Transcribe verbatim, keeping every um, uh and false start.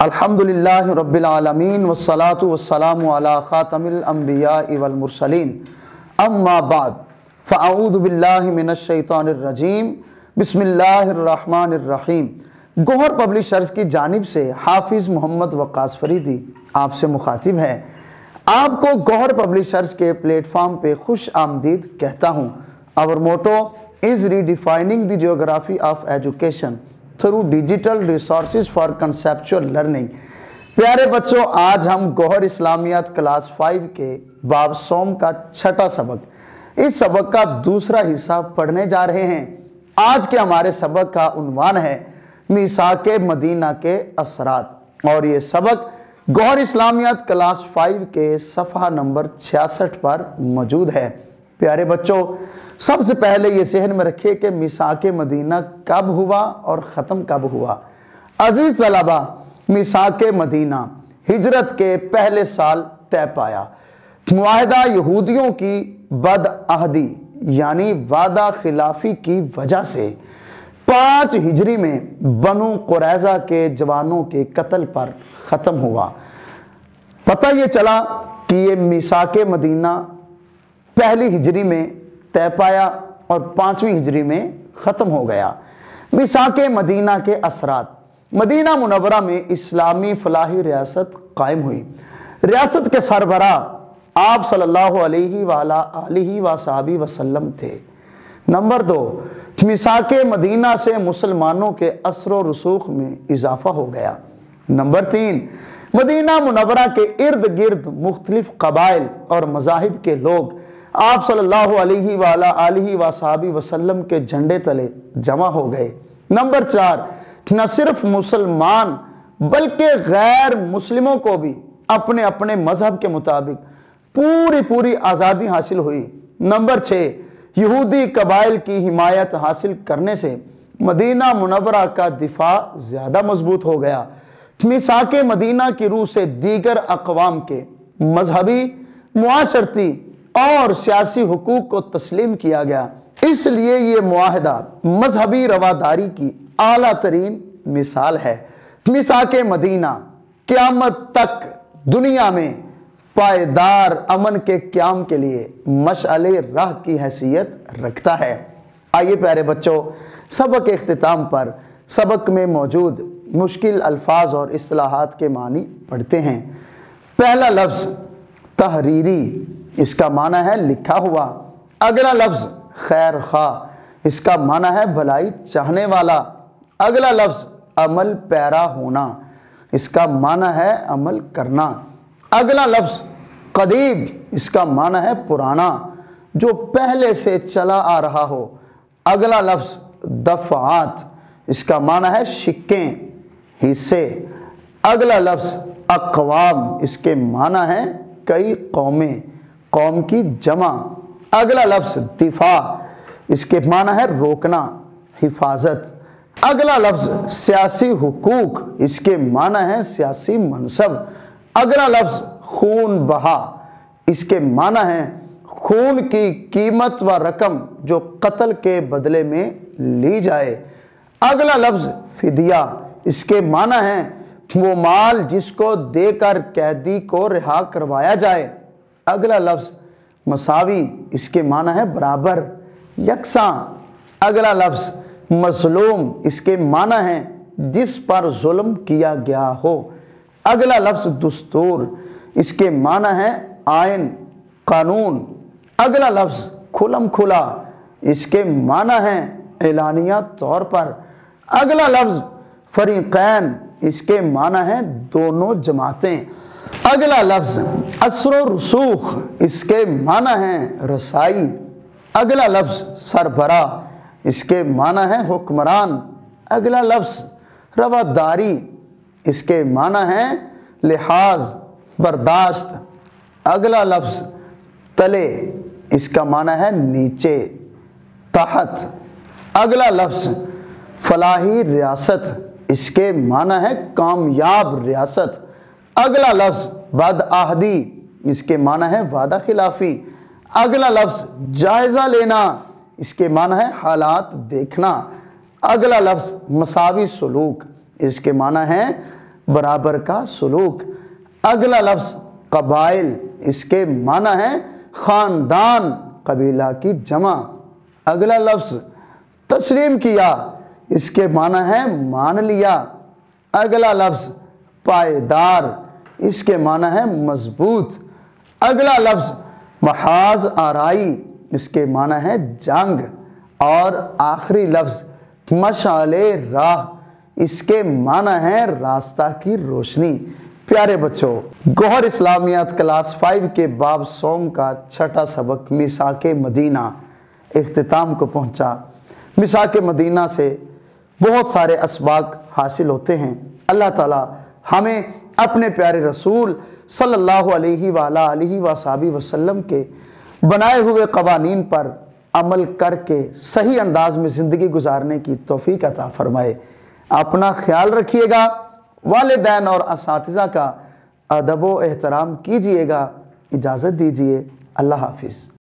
الحمدللہ رب العالمین والصلاة والسلام علی خاتم الانبیاء والمرسلین اما بعد فاعوذ باللہ من الشیطان الرجیم بسم اللہ الرحمن الرحیم۔ گوہر پبلشرز کی جانب سے حافظ محمد وقاص فریدی آپ سے مخاطب ہے۔ آپ کو گوہر پبلشرز کے پلیٹ فارم پہ خوش آمدید کہتا ہوں۔ Our motto is redefining the geography of education through digital resources for conceptual learning۔ پیارے بچوں، آج ہم گوہر اسلامیات کلاس فائیو کے باب سوم کا چھٹا سبق، اس سبق کا دوسرا حصہ پڑھنے جا رہے ہیں۔ آج کے ہمارے سبق کا عنوان ہے میثاق مدینہ کے اثرات، اور یہ سبق گوہر اسلامیات کلاس فائیو کے صفحہ نمبر چھیاسٹھ پر موجود ہے۔ پیارے بچوں، سب سے پہلے یہ ذہن میں رکھے کہ میثاق مدینہ کب ہوا اور ختم کب ہوا۔ عزیز طلبہ، میثاق مدینہ ہجرت کے پہلے سال طے پایا۔ معاہدہ یہودیوں کی بدعہدی یعنی وعدہ خلافی کی وجہ سے پانچ ہجری میں بنو قریظہ کے جوانوں کے قتل پر ختم ہوا۔ پتہ یہ چلا کہ یہ میثاق مدینہ پہلی ہجری میں طے پایا اور پانچویں ہجری میں ختم ہو گیا۔ میثاق مدینہ کے اثرات۔ مدینہ منورہ میں اسلامی فلاحی ریاست قائم ہوئی۔ ریاست کے سربراہ آپ صلی اللہ علیہ وآلہ وصحبہ وسلم تھے۔ نمبر دو، میثاق مدینہ سے مسلمانوں کے اثر و رسوخ میں اضافہ ہو گیا۔ نمبر تین، مدینہ منورہ کے ارد گرد مختلف قبائل اور مذاہب کے لوگ آپ صلی اللہ علیہ وآلہ وصحبہ وسلم کے جھنڈے تلے جمع ہو گئے۔ نمبر چار، نہ صرف مسلمان بلکہ غیر مسلموں کو بھی اپنے اپنے مذہب کے مطابق پوری پوری آزادی حاصل ہوئی۔ نمبر چھ، یہودی قبائل کی حمایت حاصل کرنے سے مدینہ منورہ کا دفاع زیادہ مضبوط ہو گیا۔ میثاق مدینہ کی روح سے دیگر اقوام کے مذہبی، معاشرتی اور سیاسی حقوق کو تسلیم کیا گیا، اس لیے یہ معاہدہ مذہبی رواداری کی اعلیٰ ترین مثال ہے۔ میثاق مدینہ قیامت تک دنیا میں پائیدار امن کے قیام کے لیے مشعل راہ کی حیثیت رکھتا ہے۔ آئیے پیارے بچوں، سبق کے اختتام پر سبق میں موجود مشکل الفاظ اور اصطلاحات کے معنی پڑھتے ہیں۔ پہلا لفظ تحریری، اس کا معنی ہے لکھا ہوا۔ اگلا لفظ خیر خواہ، اس کا معنی ہے بھلائی چاہنے والا۔ اگلا لفظ عمل پیرا ہونا، اس کا معنی ہے عمل کرنا۔ اگلا لفظ قدیم، اس کا معنی ہے پرانا، جو پہلے سے چلا آ رہا ہو۔ اگلا لفظ دفعات، اس کا معنی ہے شقیں، حصے۔ اگلا لفظ اقوام، اس کے معنی ہے کئی قومیں، قوم کی جمع۔ اگلا لفظ دفاع، اس کے معنی ہے روکنا، حفاظت۔ اگلا لفظ سیاسی حقوق، اس کے معنی ہے سیاسی منصب۔ اگلا لفظ خون بہا، اس کے معنی ہے خون کی قیمت و رقم جو قتل کے بدلے میں لی جائے۔ اگلا لفظ فدیہ، اس کے معنی ہے وہ مال جس کو دے کر قیدی کو رہا کروایا جائے۔ اگلا لفظ مساوی، اس کے معنی ہے برابر، یکساں۔ اگلا لفظ مظلوم، اس کے معنی ہے جس پر ظلم کیا گیا ہو۔ اگلا لفظ دستور، اس کے معنی ہے آئین، قانون۔ اگلا لفظ کھلم کھلا، اس کے معنی ہے اعلانیہ طور پر۔ اگلا لفظ فریقین، اس کے معنی ہے دونوں جماعتیں۔ اگلا لفظ اثر و رسوخ، اس کے معنی ہے رسائی۔ اگلا لفظ سربراہ، اس کے معنی ہے حکمران۔ اگلا لفظ رواداری، اس کے معنی ہے لحاظ، برداشت۔ اگلا لفظ تلے، اس کا معنی ہے نیچے، تحت۔ اگلا لفظ فلاحی ریاست، اس کے معنی ہے کامیاب ریاست۔ اگلا لفظ بدعہدی، اس کے معنی ہے وعدہ خلافی۔ اگلا لفظ جائزہ لینا، اس کے معنی ہے حالات دیکھنا۔ اگلا لفظ مساوی سلوک، اس کے معنی ہے برابر کا سلوک۔ اگلا لفظ قبائل، اس کے معنی ہے خاندان، قبیلہ کی جمع۔ اگلا لفظ تسلیم کیا، اس کے معنی ہے مان لیا۔ اگلا لفظ پائیدار، اس کے معنی ہے مضبوط۔ اگلا لفظ محاذ آرائی، اس کے معنی ہے جنگ۔ اور آخری لفظ مشعل راہ، اس کے معنی ہے راستہ کی روشنی۔ پیارے بچوں، گوہر اسلامیات کلاس فائیو کے باب سوم کا چھٹا سبق میثاق مدینہ اختتام کو پہنچا۔ میثاق مدینہ سے بہت سارے اسباق حاصل ہوتے ہیں۔ اللہ تعالیٰ ہمیں اپنے پیارے رسول صلی اللہ علیہ وآلہ وصحبہ وسلم کے بنائے ہوئے قوانین پر عمل کر کے صحیح انداز میں زندگی گزارنے کی توفیق عطا فرمائے۔ اپنا خیال رکھیے گا، والدین اور اساتذہ کا ادب و احترام کیجیے گا۔ اجازت دیجیے، اللہ حافظ۔